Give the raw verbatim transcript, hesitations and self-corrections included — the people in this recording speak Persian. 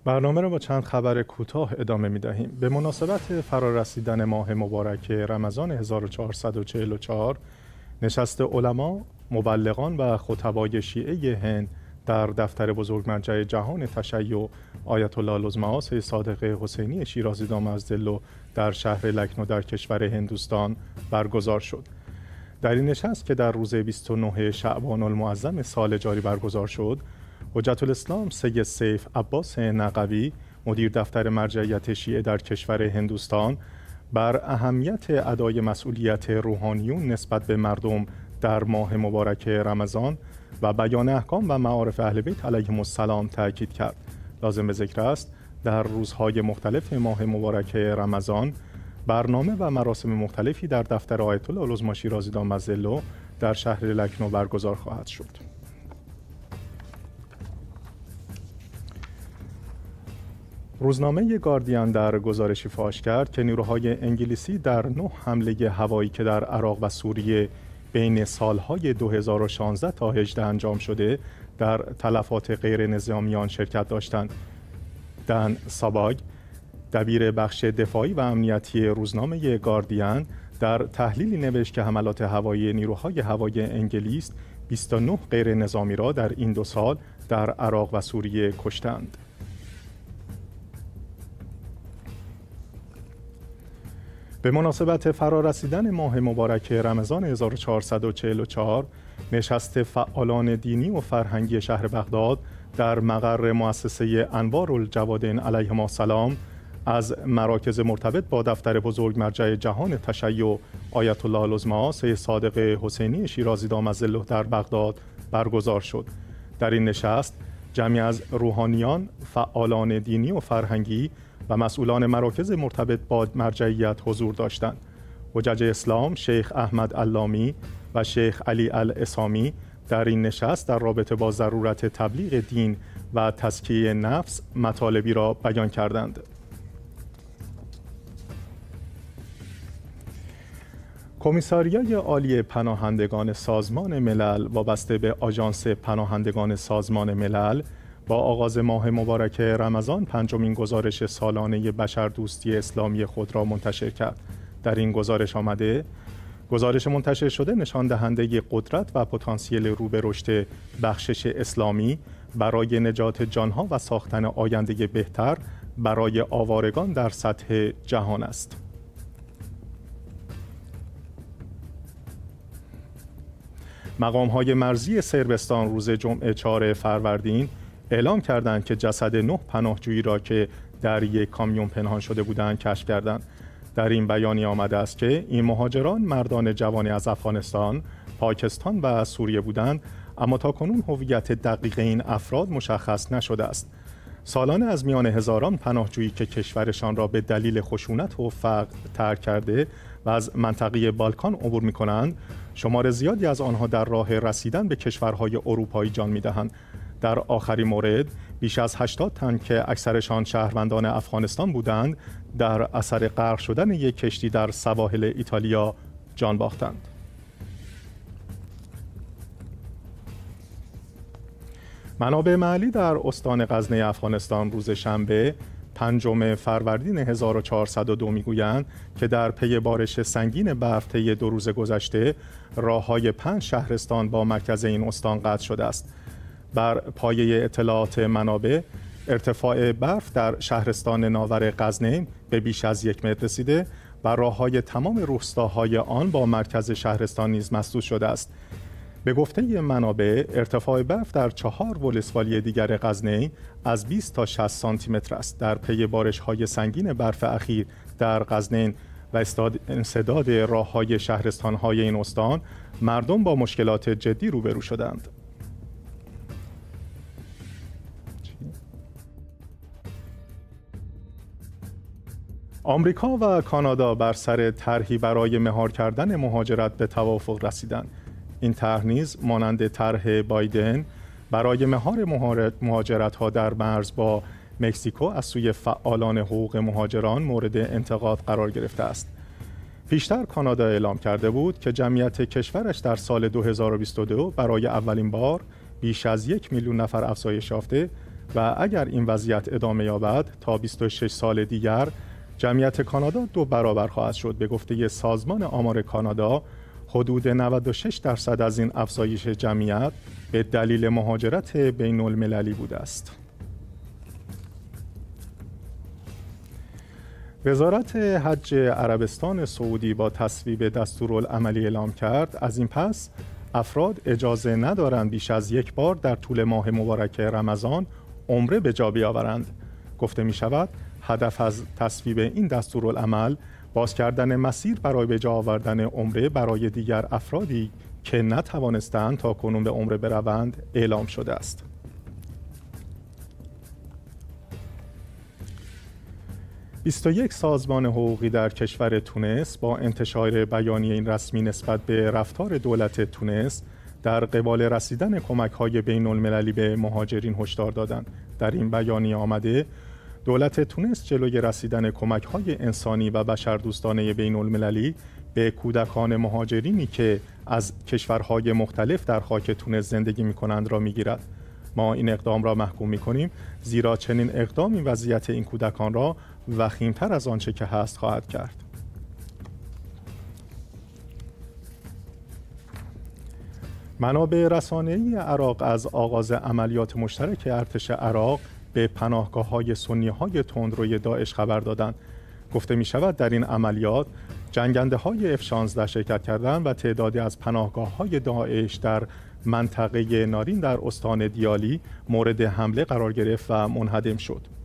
برنامه را با چند خبر کوتاه ادامه می دهیم. به مناسبت فرارسیدن ماه مبارک رمضان هزار و چهارصد و چهل و چهار، نشست علما، مبلغان و خطبای شیعه هند در دفتر بزرگ مرجع جهان تشیع آیت الله العظمی صادق حسینی شیرازی دامعزالدین در شهر لکنو در کشور هندوستان برگزار شد. در این نشست که در روز بیست و نه شعبان المعظم سال جاری برگزار شد، حجت الاسلام سید سیف عباس نقوی، مدیر دفتر مرجعیت شیعه در کشور هندوستان، بر اهمیت ادای مسئولیت روحانیون نسبت به مردم در ماه مبارک رمضان و بیان احکام و معارف اهل بیت علیهم السلام تاکید کرد. لازم به ذکر است در روزهای مختلف ماه مبارک رمضان برنامه و مراسم مختلفی در دفتر آیت الله العظمی شیرازی دامعزالدین در شهر لکنو برگزار خواهد شد. روزنامه گاردین در گزارشی فاش کرد که نیروهای انگلیسی در نه حمله هوایی که در عراق و سوریه بین سالهای دو هزار و شانزده تا هجده انجام شده در تلفات غیر نظامیان شرکت داشتند. دن ساباگ، دبیر بخش دفاعی و امنیتی روزنامه گاردین، در تحلیلی نوشت که حملات هوایی نیروهای هوایی انگلیس بیست و نه غیر نظامی را در این دو سال در عراق و سوریه کشتند. به مناسبت فرارسیدن ماه مبارک رمضان هزار و چهارصد و چهل و چهار، نشست فعالان دینی و فرهنگی شهر بغداد در مقر مؤسسه انوارالجوادین علیهم السلام از مراکز مرتبط با دفتر بزرگ مرجع جهان تشیع آیت الله العظمی سید صادق حسینی شیرازی دامعزالدین در بغداد برگزار شد. در این نشست جمعی از روحانیان، فعالان دینی و فرهنگی و مسئولان مراکز مرتبط با مرجعیت حضور داشتند. حجج اسلام شیخ احمد علامی و شیخ علی الاسامی در این نشست در رابطه با ضرورت تبلیغ دین و تزکیه نفس مطالبی را بیان کردند. کمیساریای عالی پناهندگان سازمان ملل وابسته به آژانس پناهندگان سازمان ملل با آغاز ماه مبارک رمضان پنجمین گزارش سالانه بشردوستی اسلامی خود را منتشر کرد. در این گزارش آمده گزارش منتشر شده نشان دهنده قدرت و پتانسیل رو به رشد بخشش اسلامی برای نجات جانها و ساختن آینده بهتر برای آوارگان در سطح جهان است. مقام‌های مرزی صربستان روز جمعه چهارم فروردین اعلام کردند که جسد نه پناهجویی را که در یک کامیون پنهان شده بودند کشف کردند. در این بیانیه آمده است که این مهاجران مردان جوانی از افغانستان، پاکستان و سوریه بودند، اما تاکنون هویت دقیق این افراد مشخص نشده است. سالانه از میان هزاران پناهجویی که کشورشان را به دلیل خشونت و فقر ترک کرده و از منطقه بالکان عبور می‌کنند، شمار زیادی از آنها در راه رسیدن به کشورهای اروپایی جان می‌دهند. در آخرین مورد بیش از هشتاد تن که اکثرشان شهروندان افغانستان بودند در اثر غرق شدن یک کشتی در سواحل ایتالیا جان باختند. منابع محلی در استان غزنه افغانستان روز شنبه پنجم فروردین هزار و چهارصد و دو میگویند که در پی بارش سنگین برف طی دو روز گذشته راههای پنج شهرستان با مرکز این استان قطع شده است. بر پایه اطلاعات منابع، ارتفاع برف در شهرستان ناور غزنه به بیش از یک متر رسیده و راههای تمام روستاهای آن با مرکز شهرستان نیز مسدود شده است. به گفته منابع، ارتفاع برف در چهار ولسوالی دیگر غزنه از بیست تا شصت سانتی متر است. در پی بارش‌های سنگین برف اخیر در غزنه و انسداد راه‌های شهرستان‌های این استان، مردم با مشکلات جدی روبرو شدند. آمریکا و کانادا بر سر طرحی برای مهار کردن مهاجرت به توافق رسیدند. این طرح نیز مانند طرح بایدن برای مهار مهاجرت‌ها در مرز با مکزیکو از سوی فعالان حقوق مهاجران مورد انتقاد قرار گرفته است. پیشتر کانادا اعلام کرده بود که جمعیت کشورش در سال دو هزار و بیست و دو برای اولین بار بیش از یک میلیون نفر افزایش یافته و اگر این وضعیت ادامه یابد تا بیست و شش سال دیگر جمعیت کانادا دو برابر خواهد شد. به گفته سازمان آمار کانادا حدود نود و شش درصد از این افزایش جمعیت به دلیل مهاجرت بین المللی بوده است. وزارت حج عربستان سعودی با تصویب دستورالعملی اعلام کرد از این پس افراد اجازه ندارند بیش از یک بار در طول ماه مبارک رمضان عمره به جا بیاورند. گفته می شود هدف از تصویب این دستورالعمل باز کردن مسیر برای به جا آوردن عمره برای دیگر افرادی که نتوانستند تا کنون به عمره بروند اعلام شده است. بیست و یک سازمان حقوقی در کشور تونس با انتشار بیانیه این رسمی نسبت به رفتار دولت تونس در قبال رسیدن کمک‌های بین المللی به مهاجرین هشدار دادند. در این بیانیه آمده دولت تونس جلوی رسیدن کمک‌های انسانی و بشردوستانه بین المللی به کودکان مهاجرینی که از کشورهای مختلف در خاک تونس زندگی می‌کنند را می‌گیرد. ما این اقدام را محکوم می‌کنیم زیرا چنین اقدامی وضعیت این کودکان را وخیم‌تر از آنچه که هست خواهد کرد. منابع رسانه‌ای عراق از آغاز عملیات مشترک ارتش عراق به پناهگاه‌های سنی‌های تندروی داعش خبر دادند. گفته می‌شود در این عملیات جنگنده‌های اف شانزده شرکت کردند و تعدادی از پناهگاه‌های داعش در منطقه نارین در استان دیالی مورد حمله قرار گرفت و منهدم شد.